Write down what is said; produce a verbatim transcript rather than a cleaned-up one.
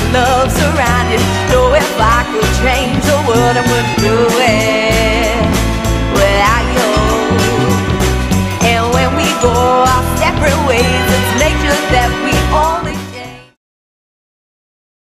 love surround you. Know if I could change the world, I wouldn't do it.